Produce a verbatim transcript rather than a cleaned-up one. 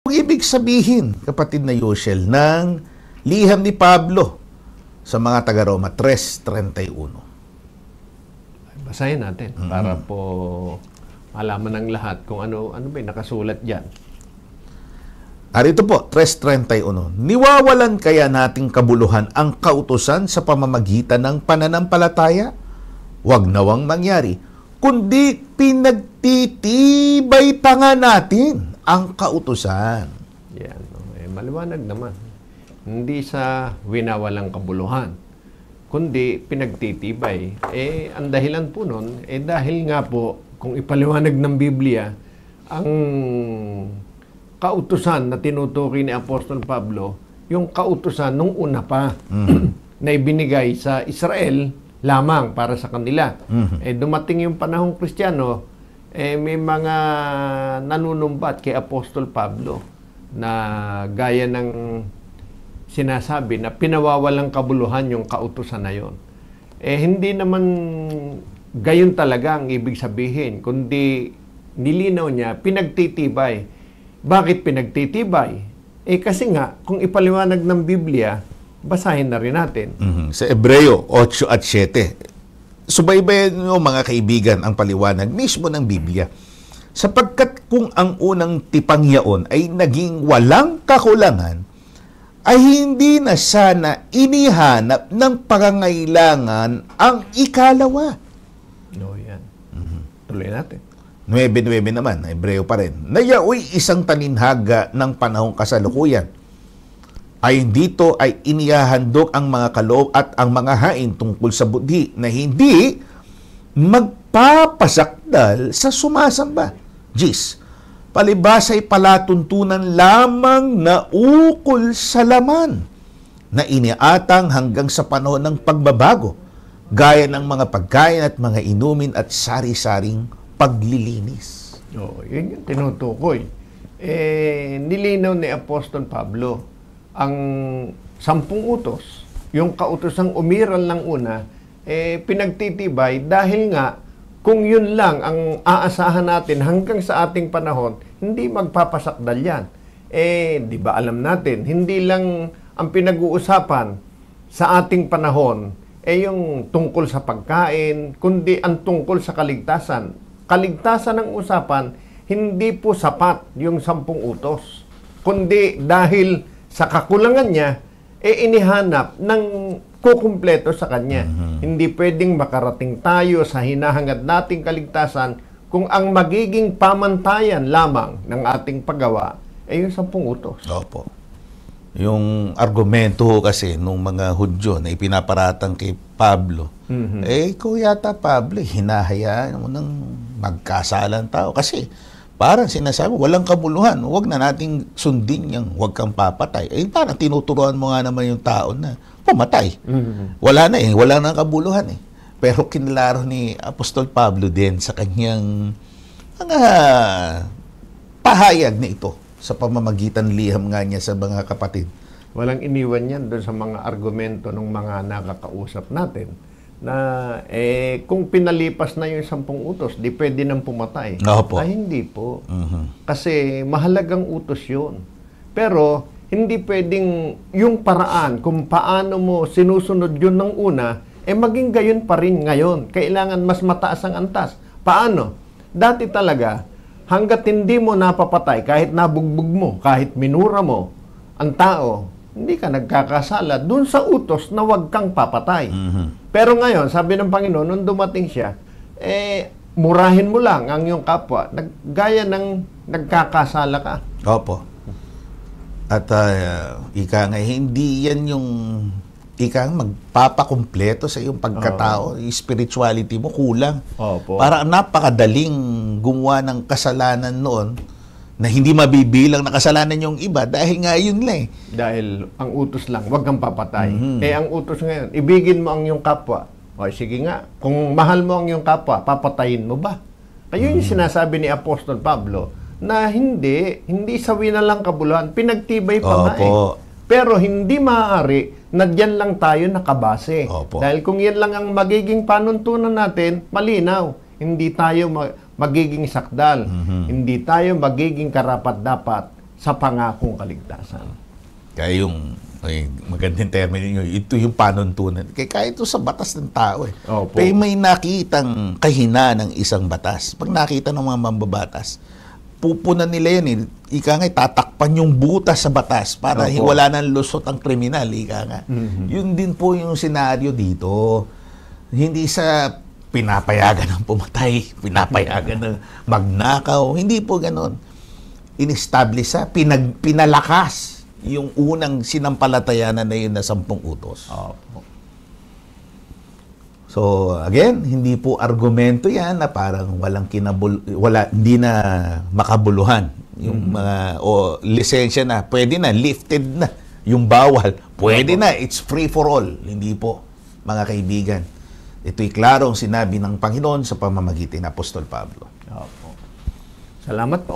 ibig sabihin, kapatid na Yoshel, ng liham ni Pablo sa mga taga-Roma tres thirty-one? Basahin natin mm-hmm. para po malaman ng lahat kung ano ano ba yung nakasulat diyan. Arito po, tres thirty-one. Niwawalan kaya nating kabuluhan ang kautusan sa pamamagitan ng pananampalataya? Huwag nawang mangyari, kundi pinagtitibay pa nga natin ang kautusan. Yan. Eh, maliwanag naman. Hindi sa winawalang kabuluhan, kundi pinagtitibay. Eh, ang dahilan po nun, eh dahil nga po, kung ipaliwanag ng Biblia, ang kautusan na tinutukoy ni Apostol Pablo, yung kautusan nung una pa mm-hmm. na ibinigay sa Israel lamang para sa kanila. Mm-hmm. Eh dumating yung panahong Kristiyano, eh may mga nanunumbat kay Apostol Pablo na gaya ng sinasabi na pinawawalang kabuluhan yung kautusan na yon. Eh hindi naman gayon talaga ang ibig sabihin, kundi nilinaw niya, pinagtitibay. Bakit pinagtitibay? Eh kasi nga, kung ipaliwanag ng Biblia, basahin na rin natin. Mm-hmm. Sa Hebreo eight at seven, subaybayan nyo mga kaibigan ang paliwanag mismo ng Biblia. Sapagkat kung ang unang tipang yaon ay naging walang kakulangan, ay hindi na sana inihanap ng pangangailangan ang ikalawa. No, yan. Mm-hmm. Tuloy natin. nine nine naman, Hebreo pa rin. Nayaoy isang taninhaga ng panahong kasalukuyan. Ay dito ay inihahandog ang mga kaloob at ang mga hain tungkol sa budhi na hindi magpapasakdal sa sumasamba. Gis, palibas ay palatuntunan lamang na ukol sa laman na iniatang hanggang sa panahon ng pagbabago, gaya ng mga pagkain at mga inumin at sari-saring paglilinis. Oh, yun yung tinutukoy. Eh, nilinaw ni Apostol Pablo ang sampung utos, yung kautosang umiral ng una, eh, pinagtitibay dahil nga kung yun lang ang aasahan natin hanggang sa ating panahon, hindi magpapasakdal yan. Eh, di ba alam natin, hindi lang ang pinag-uusapan sa ating panahon eh yung tungkol sa pagkain, kundi ang tungkol sa kaligtasan. Kaligtasan ng usapan, hindi po sapat yung sampung utos. Kundi dahil sa kakulangan niya, eh inihanap ng kukumpleto sa kanya. Mm-hmm. Hindi pwedeng makarating tayo sa hinahangad nating kaligtasan kung ang magiging pamantayan lamang ng ating paggawa ay yung sampung utos. Opo. Yung argumento kasi nung mga Hudyo na ipinaparatang kay Pablo, mm-hmm. eh ikaw yata Pablo, hinahayaan mo ng magkasalan tao. Kasi parang sinasabi, walang kabuluhan, huwag na nating sundin yung huwag kang papatay. Eh parang tinuturuan mo nga naman yung tao na pumatay. Mm-hmm. Wala na eh, wala na kabuluhan eh. Pero kinilaro ni Apostol Pablo din sa kanyang mga pahayag na ito sa pamamagitan liham nga niya sa mga kapatid. Walang iniwan yan doon sa mga argumento ng mga nakakausap natin na eh kung pinalipas na yung sampung utos, di pwede nang pumatay. No, po. Ay, hindi po. Uh-huh. Kasi mahalagang utos yun. Pero hindi pwedeng yung paraan kung paano mo sinusunod yun ng una, eh maging gayon pa rin ngayon. Kailangan mas mataas ang antas. Paano? Dati talaga, hanggat hindi mo napapatay, kahit nabugbog mo, kahit minura mo ang tao, hindi ka nagkakasala dun sa utos na huwag kang papatay. Mm-hmm. Pero ngayon, sabi ng Panginoon, nung dumating siya, eh, murahin mo lang ang iyong kapwa, nag, gaya ng nagkakasala ka. Opo. At uh, ika nga, hindi yan yung ika magpapakumpleto sa iyong pagkatao. Uh-huh. Spirituality mo kulang. Opo. Para napakadaling gumawa ng kasalanan noon na hindi mabibilang na kasalanan yung iba dahil nga yun lang eh. Dahil ang utos lang, huwag kang papatay. Mm-hmm. Eh ang utos ngayon, ibigin mo ang iyong kapwa. O sige nga, kung mahal mo ang iyong kapwa, papatayin mo ba? Kaya yung sinasabi ni Apostol Pablo na hindi, hindi sawi na lang kabuluhan, pinagtibay pa nga eh. Pero hindi maaari na diyan lang tayo nakabase. Opo. Dahil kung yan lang ang magiging panuntunan natin, malinaw. Hindi tayo ma- magiging sakdal. Mm-hmm. Hindi tayo magiging karapat-dapat sa pangakong kaligtasan. Kaya yung ay, magandang termino nyo, ito yung panuntunan. Kaya kahit ito sa batas ng tao eh. Opo. Pero may nakitang kahina ng isang batas. Pag nakita ng mga mambabatas, pupunan nila yan eh. Ika nga, tatakpan yung butas sa batas para Opo. wala nang lusot ang kriminal. Ika nga. Mhm. Yun din po yung senaryo dito. Hindi sa pinapayagan ng pumatay, pinapayagan ng magnakaw. Hindi po ganon. In-establish sa, pinag, pinalakas yung unang sinampalatayanan na yun na sampung utos. Opo. So, again, hindi po argumento yan na parang walang kinabul... Wala, hindi na makabuluhan. Yung mga... O lisensya na, pwede na, lifted na. Yung bawal, pwede na, it's free for all. Hindi po, mga kaibigan. Ito'y klarong sinabi ng Panginoon sa pamamagitan ng Apostol Pablo. Opo. Salamat po.